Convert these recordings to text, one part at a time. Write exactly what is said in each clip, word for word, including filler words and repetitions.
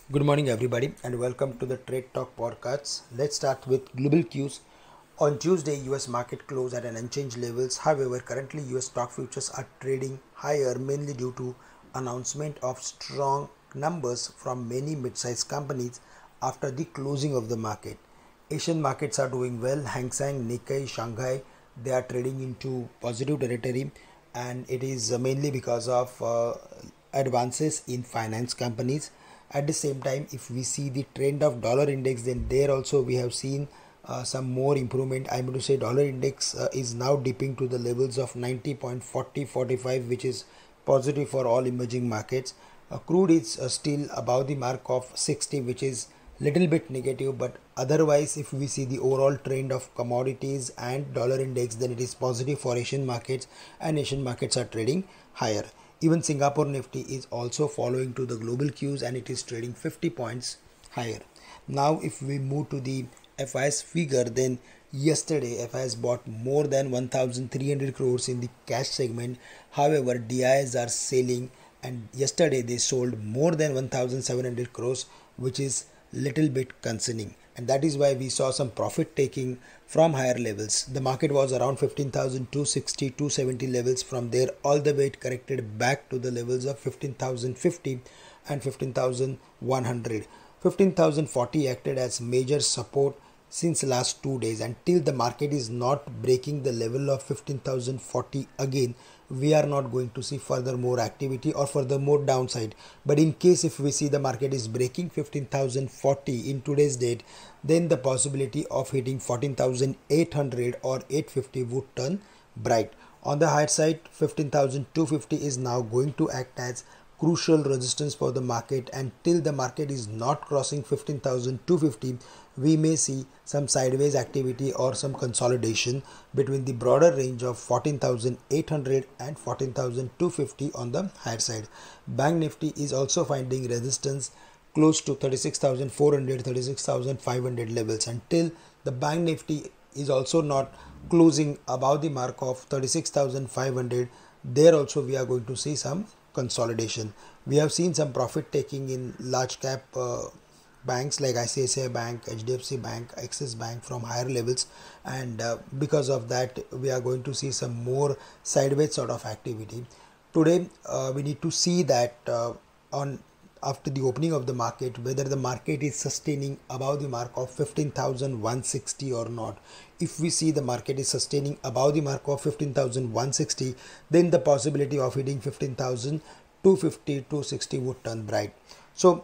Good morning, everybody, and welcome to the Trade Talk podcast. Let's start with global cues. On Tuesday, U S market closed at an unchanged levels. However, currently U S stock futures are trading higher mainly due to announcement of strong numbers from many mid-sized companies after the closing of the market. Asian markets are doing well. Hang Seng, Nikkei, Shanghai, they are trading into positive territory, and it is uh, mainly because of uh, advances in finance companies. At the same time, if we see the trend of dollar index, then there also we have seen uh, some more improvement. I'm going to say dollar index uh, is now dipping to the levels of ninety point four zero four five, which is positive for all emerging markets. Uh, crude is uh, still above the mark of sixty, which is little bit negative, but otherwise if we see the overall trend of commodities and dollar index, then it is positive for Asian markets, and Asian markets are trading higher. Even Singapore Nifty is also following to the global cues, and it is trading fifty points higher. Now if we move to the F I S figure, then yesterday F I S bought more than one thousand three hundred crores in the cash segment. However, D I Is are selling, and yesterday they sold more than one thousand seven hundred crores, which is little bit concerning, and that is why we saw some profit taking from higher levels. The market was around fifteen thousand two hundred sixty, two hundred seventy levels. From there all the way it corrected back to the levels of fifteen thousand fifty and fifteen thousand one hundred. fifteen thousand forty acted as major support since last two days. Until the market is not breaking the level of fifteen thousand forty again, we are not going to see further more activity or further more downside. But in case if we see the market is breaking fifteen thousand forty in today's date, then the possibility of hitting fourteen thousand eight hundred or eight fifty would turn bright. On the higher side, fifteen thousand two hundred fifty is now going to act as crucial resistance for the market. Until the market is not crossing fifteen thousand two hundred fifty, we may see some sideways activity or some consolidation between the broader range of fourteen thousand eight hundred and fourteen thousand two hundred fifty on the higher side. Bank Nifty is also finding resistance close to thirty-six thousand four hundred, thirty-six thousand five hundred levels. Until the Bank Nifty is also not closing above the mark of thirty-six thousand five hundred, there also we are going to see some consolidation. We have seen some profit taking in large cap uh, banks like I C I C I Bank, H D F C Bank, Axis Bank from higher levels, and uh, because of that we are going to see some more sideways sort of activity. Today uh, we need to see that uh, on after the opening of the market, whether the market is sustaining above the mark of fifteen thousand one hundred sixty or not. If we see the market is sustaining above the mark of fifteen thousand one hundred sixty, then the possibility of hitting fifteen thousand two hundred fifty, two hundred sixty would turn bright. So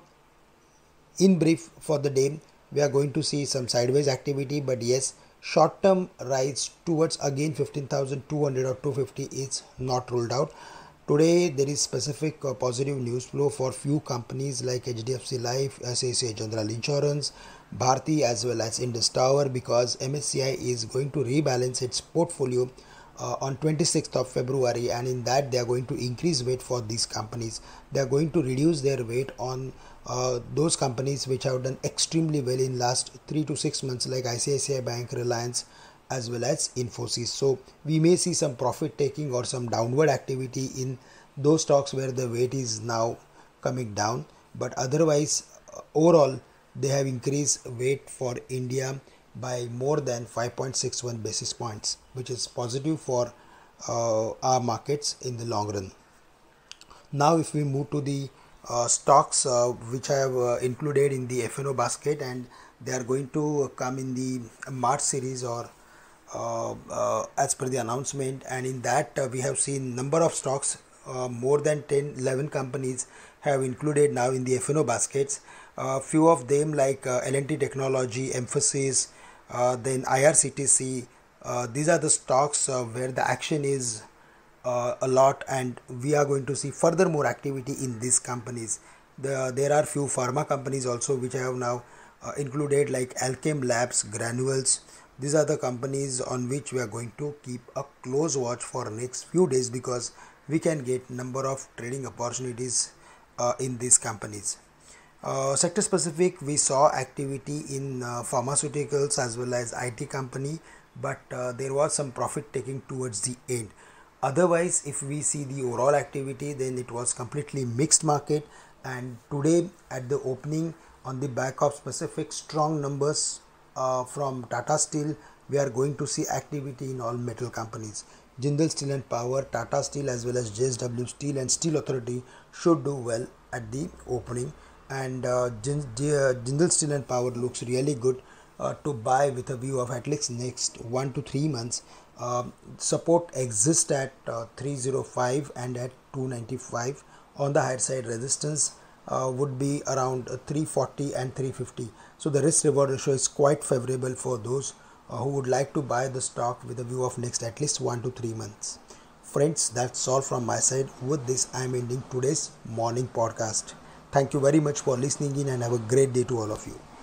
in brief, for the day we are going to see some sideways activity, but yes, short term rise towards again fifteen thousand two hundred or two hundred fifty is not ruled out. Today there is specific uh, positive news flow for few companies like H D F C Life, I C I C I General Insurance, Bharti as well as Indus Tower, because M S C I is going to rebalance its portfolio uh, on twenty-sixth of February, and in that they are going to increase weight for these companies. They are going to reduce their weight on uh, those companies which have done extremely well in last three to six months like I C I C I Bank, Reliance as well as Infosys. So we may see some profit taking or some downward activity in those stocks where the weight is now coming down, but otherwise uh, overall they have increased weight for India by more than five point six one basis points, which is positive for uh, our markets in the long run. Now if we move to the uh, stocks uh, which I have uh, included in the F and O basket, and they are going to come in the March series or uh, uh, as per the announcement, and in that uh, we have seen number of stocks, uh, more than ten eleven companies have included now in the F and O baskets. Uh, few of them like uh, L and T Technology, Emphasis, uh, then I R C T C, uh, these are the stocks uh, where the action is uh, a lot, and we are going to see further more activity in these companies. The, there are few pharma companies also which I have now uh, included like Alchem Labs, Granules. These are the companies on which we are going to keep a close watch for next few days, because we can get number of trading opportunities uh, in these companies. Uh, sector specific, we saw activity in uh, pharmaceuticals as well as I T company, but uh, there was some profit taking towards the end. Otherwise, if we see the overall activity, then it was completely mixed market, And today at the opening, on the back of specific strong numbers uh, from Tata Steel, we are going to see activity in all metal companies. Jindal Steel and Power, Tata Steel as well as J S W Steel and Steel Authority should do well at the opening. And uh, Jindal Steel and Power looks really good uh, to buy with a view of at least next one to three months. Uh, support exists at uh, three oh five and at two ninety-five. On the higher side, resistance uh, would be around three forty and three fifty. So the risk reward ratio is quite favorable for those uh, who would like to buy the stock with a view of next at least one to three months. Friends, that's all from my side. With this, I am ending today's morning podcast. Thank you very much for listening in and have a great day to all of you.